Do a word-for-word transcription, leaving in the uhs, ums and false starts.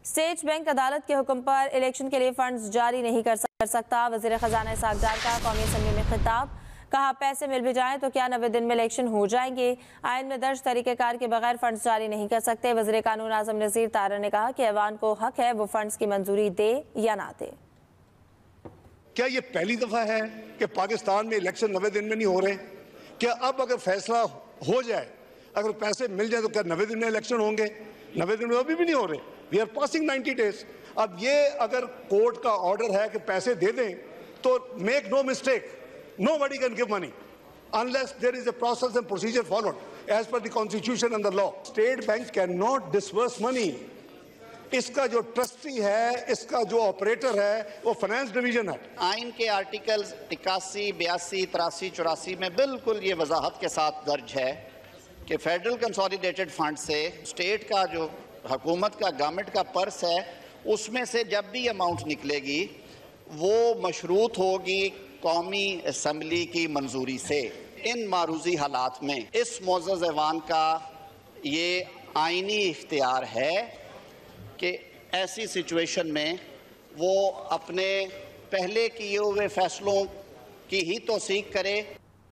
State bank अदालत के हुक्म पर इलेक्शन के लिए फंड्स जारी नहीं कर सकता। वजीर खजाना इसहाक डार का कौमी असम्बली में खिताब। कहा, पैसे मिल भी जाएं तो क्या नब्बे दिन में इलेक्शन हो जाएंगे। आइन में दर्ज तरीक़ेकार के बगैर फंड्स जारी नहीं कर सकते। वजीर कानून आज़म नज़ीर तारा ने कहा कि ऐवान को हक है वो फंड्स की मंजूरी दे या ना दे। क्या ये पहली दफा है कि पाकिस्तान में इलेक्शन नब्बे दिन में नहीं हो रहे? क्या अब अगर फैसला हो जाए, अगर पैसे मिल जाए तो क्या नब्बे दिन में इलेक्शन होंगे? नब्बे दिन में अभी भी नहीं हो रहे। We are passing ninety days. अब ये अगर कोर्ट का ऑर्डर है कि पैसे दे दें तो make no mistake, nobody can give money unless there is a process and procedure followed as per the constitution and the law. State Bank cannot disburse money. इसका जो ट्रस्टी है, इसका जो ऑपरेटर है, वो फाइनेंस डिवीजन है। आइन के आर्टिकल्स इक्यासी, बयासी, तिरासी, चौरासी में बिल्कुल ये वजाहत के साथ दर्ज है कि फेडरल कंसोलिडेटेड फंड से स्टेट का जो हुकूमत का गवर्नमेंट का पर्स है उसमें से जब भी अमाउंट निकलेगी वो मशरूत होगी कौमी असम्बली की मंजूरी से। इन मारूजी हालात में इस मोअज़्ज़ज़ ऐवान का ये आइनी इख्तियार है कि ऐसी सिचुएशन में वो अपने पहले किए हुए फैसलों की ही तौसीक करे।